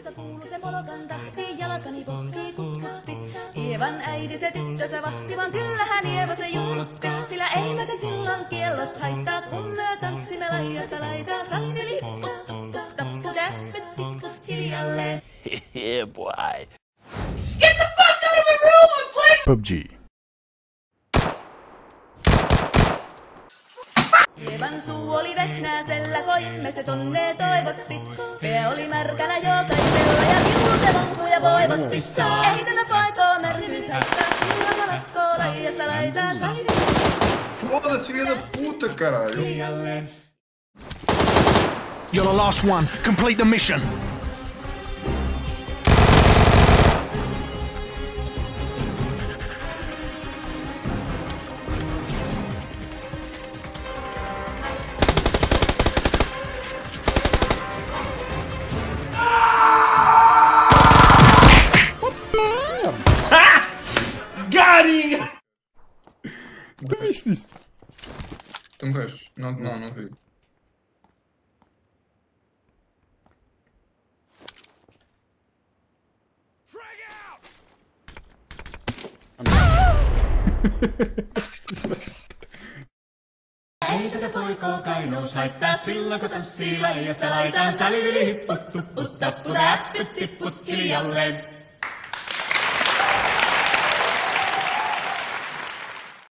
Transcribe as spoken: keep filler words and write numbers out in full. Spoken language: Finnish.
Laidasta kuului se molokan tahti, jalkani pohtii kutkutti. Ievan äiti se tyttönsä vahti, vaan kyllähän Ieva se jullutti. Sillä ei meitä silloin kiellot haittaa, kun me tanssimme laidasta laitaan. Saliveli hipput, tupput, tappu, täppyt, tipput hiljalleen. Yeah, boy. Get the fuck out of my room, I'm playing P U B G. Ievan suu oli vehnäsellä, koimme se tonne toivotti. Pää oli märkänä jokaisella ja viulu se vankuja voivotti. Ei tätä paikoo märkyys haittaa, silloin mä laskoo laidasta laitaan. Foda-se, filha da puta, caralho. Hiljalleen. You're the last one. Complete the mission. Got him! Tu viste isto? Tu me vês? Não, não, não vi. Ei tätä poikoo kainous haittaa, silloin kun tanssii laidasta laitaan. Saliveli hipput, tupput, tapput, äppyt, tipput hiljalleen.